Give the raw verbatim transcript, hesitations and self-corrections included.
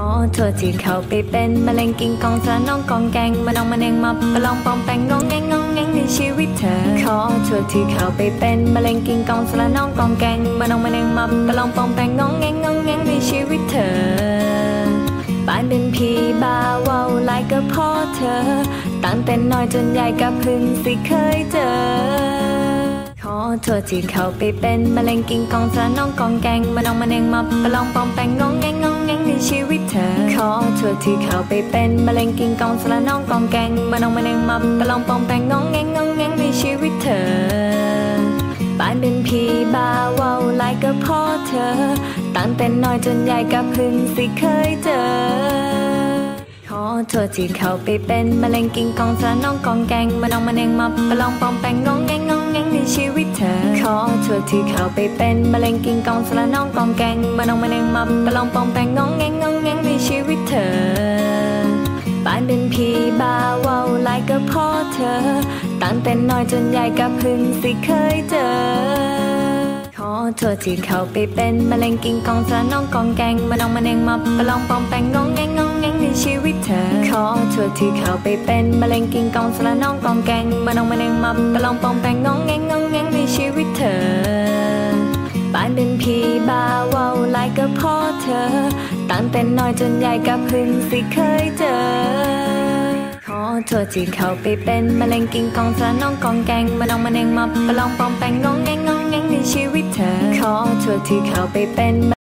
อโทษที่เขาไปเป็นมะเร็งกินกองสารน้องกองแกงมาน้องมาเนงมาประลองปองแปงงองแงงงองแงงในชีวิตเธอขอโทษที่เขาไปเป็นมะเร็งกินกองสารน้องกองแกงมาน้องมาเนงมาประลองปองแปงงองแงงงองแงงในชีวิตเธอบ้านเป็นผีบ้าว้าวไล่ก็พอเธอตั้งแต่น้อยจนใหญ่ก็พึ่งสิเคยเจอขอโทษที่เขาไปเป็นมะเร็งกินกองสารน้องกองแกงมาน้องมาเนงมาประลองปองแปงงองแงงงองแงงในชีวิตเธอขอโทษที่เขาไปเป็นมะเร็งกินกองสารน้องกองแกงมาน้องมาเนงมาประลองปองแปงงองแงงงองแงงในชีวิตเธอบ้านเป็นผีบ้าว้าวไล่ก็พอเธอตั้งแต่น้อยจนใหญ่ก็พึ่งสิเคยเจอขอโทษที่เขาไปเป็นมะเร็งกินกองสารน้องกองแกงมาน้องมาเนงมาประลองปองแปงงองแงงงองแงงในชีวิตเธอขอโทษที่เขาไปเป็นมะเร็งกินกองสารน้องกองแกงมาน้องมาเนงมาประลองปองแปงงองแงงงองแงงในชีวิตเธอบ้านเป็นผีบ้าว้าวไล่ก็พอเธอตั้งแต่น้อยจนใหญ่ก็พึ่งสิเคยเจอขอโทษที่เขาไปเป็นมะเร็งกินกองสารน้องกองแกงมาน้องมาเนงมาประลองปองแปงงองแงงงองแงงในชีวิตเธอขอโทษที่เขาไปเป็นมะเร็งกินกองสารน้องกองแกงมาน้องมาเนงมาประลองปองแปงงองแงงงองแงงในชีวิตเธอบ้านเป็นผีบ้าว้าวไล่ก็พอเธอตั้งแต่น้อยจนใหญ่ก็พึ่งสิเคยเจอขอโทษที่เขาไปเป็นมะเร็งกินกองสารน้องกองแกงมาน้องมาเนงมาประลองปองแปงงองแงงงองแงงในชีวิตเธอขอโทษที่เขาไปเป็น